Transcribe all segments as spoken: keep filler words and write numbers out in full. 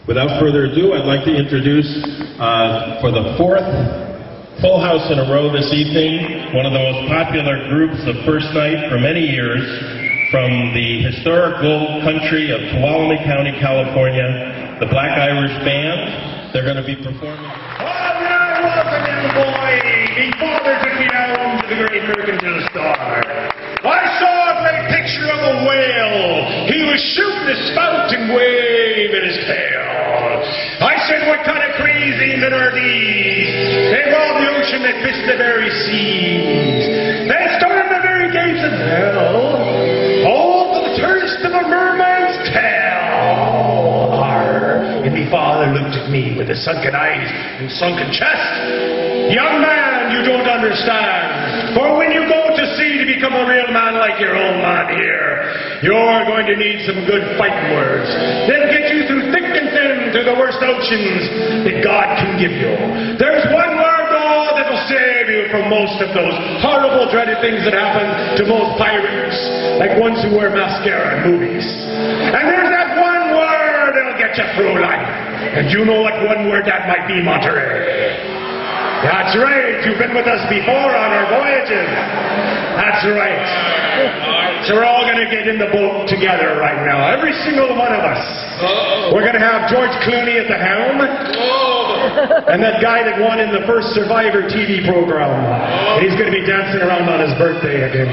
Without further ado, I'd like to introduce, uh, for the fourth full house in a row this evening, one of the most popular groups of First Night for many years, from the historic gold country of Tuolumne County, California, the Black Irish Band. They're going to be performing. Oh, when I was a little boy, my father took me down to the great mercantile store. I saw a great picture of a whale. He was shooting his spout and waving his tail. I said, what kind of crazy men are these? They rob the ocean, they fish the very seas. They storm the very gates of hell. All for the tourist of a merman's tail. Arr. And my father looked at me with his sunken eyes and sunken chest. Young man, you don't understand. For when you go to sea to become a real man like your old man here, you're going to need some good fighting words. They'll get you through thick and thin, through the worst oceans that God can give you. There's one word, though, that'll save you from most of those horrible, dreaded things that happen to most pirates, like ones who wear mascara in movies. And there's that one word that'll get you through life. And you know what one word that might be, Monterey? That's right. You've been with us before on our voyages. That's right. So we're all going to get in the boat together right now. Every single one of us. Uh-oh. We're going to have George Clooney at the helm. Whoa. And that guy that won in the first Survivor T V program. Oh. He's going to be dancing around on his birthday again.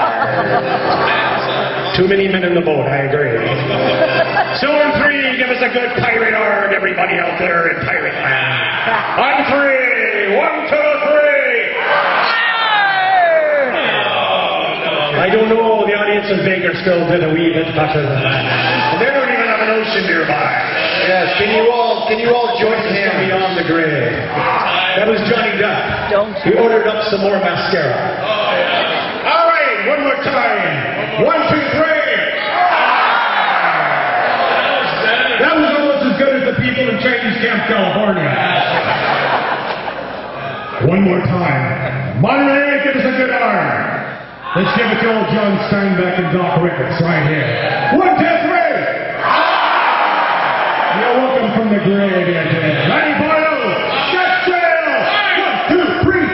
Too many men in the boat, I agree. So on three, give us a good pirate arm, everybody out there in pirate land. On three. One, two, three. I don't know, the audience in Bakersfield did a wee bit better than that. They don't even have an ocean nearby. Yes, can you all, can you all join him? Beyond the grave. That was Johnny Depp. Don't. He ordered up some more mascara. Oh, yeah. All right, one more time. One, two, three. That was almost as good as the people in Chinese Camp, California. One more time. Monterey, give us a good arm. Let's give it to old John Steinbeck and Doc Ricketts right here. One, two, three. You're welcome from the grave here today. Ready, boys? Set sail. One, two, three.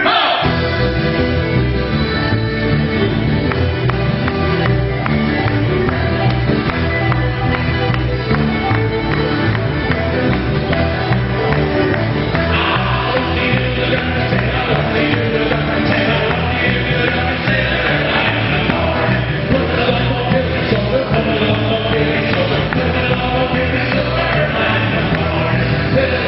Yeah.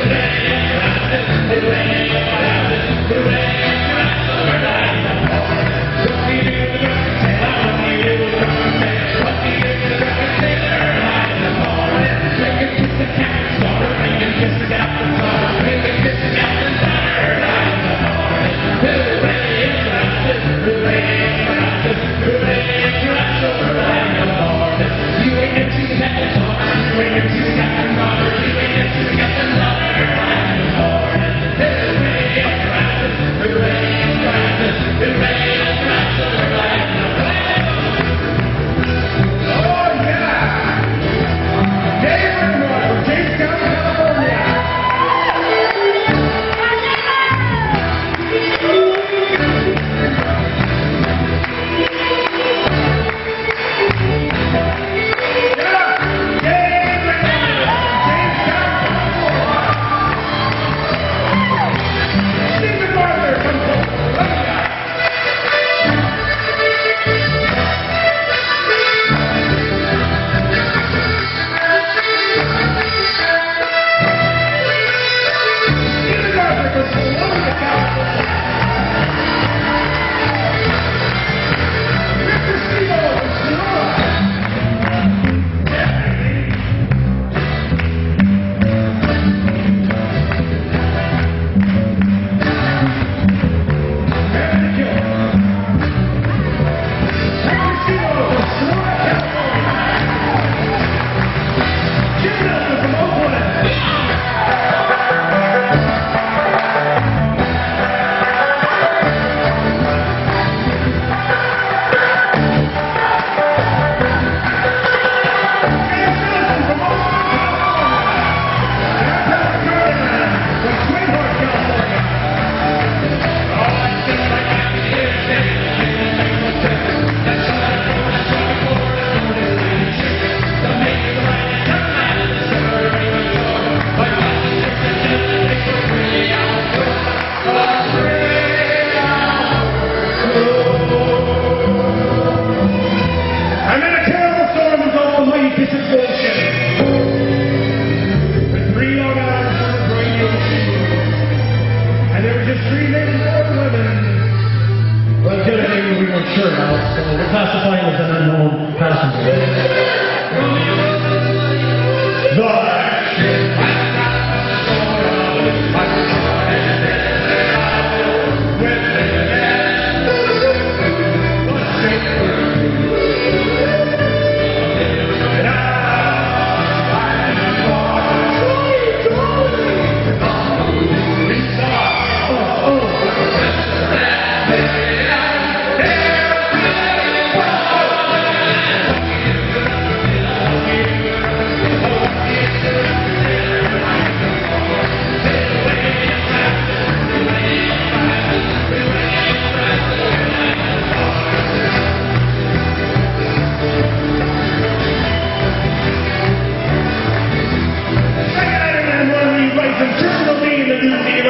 So we're classifying as an unknown passenger.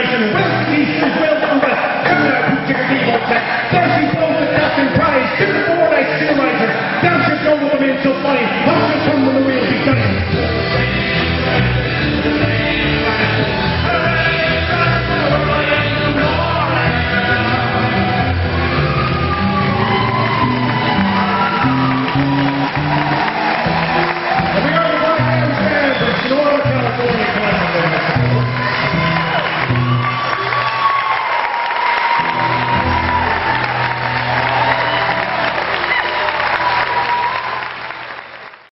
Welcome to the Thirsty Souls of Captain Price.